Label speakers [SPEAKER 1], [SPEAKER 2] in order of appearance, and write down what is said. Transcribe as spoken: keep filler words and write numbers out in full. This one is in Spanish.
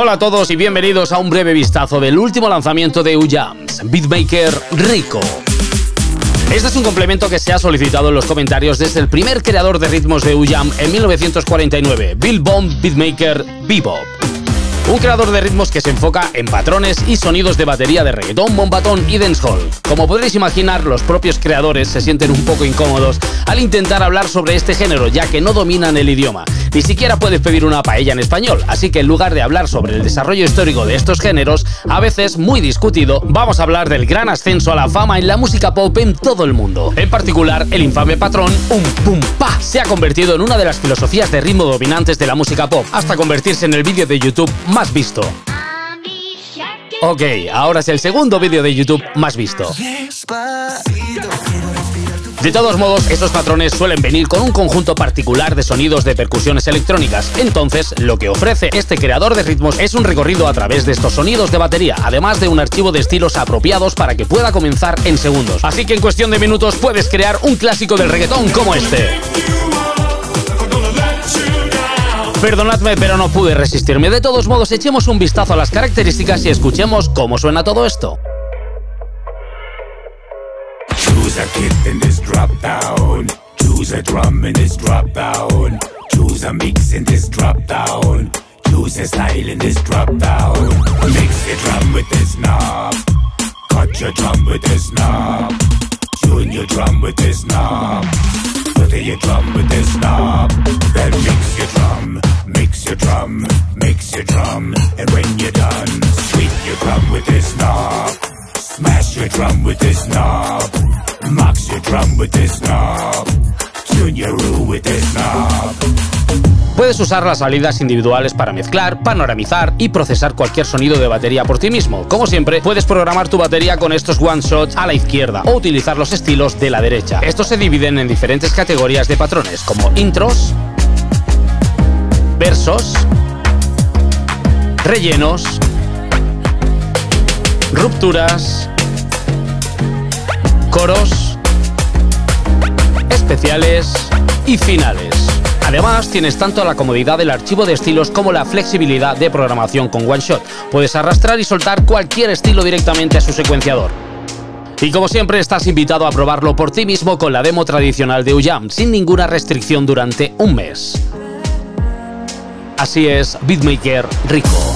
[SPEAKER 1] Hola a todos y bienvenidos a un breve vistazo del último lanzamiento de UJams, Beatmaker Rico. Este es un complemento que se ha solicitado en los comentarios desde el primer creador de ritmos de UJam en mil novecientos cuarenta y nueve, Bill Bomb Beatmaker Bebop. Un creador de ritmos que se enfoca en patrones y sonidos de batería de reggaetón, bombatón y dancehall. Como podréis imaginar, los propios creadores se sienten un poco incómodos al intentar hablar sobre este género, ya que no dominan el idioma. Ni siquiera puedes pedir una paella en español, así que en lugar de hablar sobre el desarrollo histórico de estos géneros, a veces muy discutido, vamos a hablar del gran ascenso a la fama en la música pop en todo el mundo. En particular, el infame patrón um pum pa se ha convertido en una de las filosofías de ritmo dominantes de la música pop, hasta convertirse en el vídeo de YouTube más visto. Ok, ahora es el segundo vídeo de YouTube más visto. De todos modos, estos patrones suelen venir con un conjunto particular de sonidos de percusiones electrónicas. Entonces, lo que ofrece este creador de ritmos es un recorrido a través de estos sonidos de batería, además de un archivo de estilos apropiados para que pueda comenzar en segundos. Así que en cuestión de minutos puedes crear un clásico del reggaetón como este. Perdonadme, pero no pude resistirme. De todos modos, echemos un vistazo a las características y escuchemos cómo suena todo esto.
[SPEAKER 2] Choose a kit in this drop down. Choose a drum in this drop down. Choose a mix in this drop down. Choose a style in this drop down. Mix your drum with this knob. Cut your drum with this knob. Tune your drum with this knob. Put your drum with this knob. Then mix your drum. Mix your drum. Mix your drum. And when you're done, sweep your drum with this knob. Smash your drum with this knob. Max your drum with this knob. Tune your roux with this knob.
[SPEAKER 1] Puedes usar las salidas individuales para mezclar, panoramizar y procesar cualquier sonido de batería por ti mismo. Como siempre, puedes programar tu batería con estos one shots a la izquierda o utilizar los estilos de la derecha. Estos se dividen en diferentes categorías de patrones como intros, versos, rellenos, rupturas, coros, especiales y finales. Además, tienes tanto la comodidad del archivo de estilos como la flexibilidad de programación con OneShot. Puedes arrastrar y soltar cualquier estilo directamente a su secuenciador. Y como siempre, estás invitado a probarlo por ti mismo con la demo tradicional de UJam, sin ninguna restricción durante un mes. Así es, Beatmaker Rico.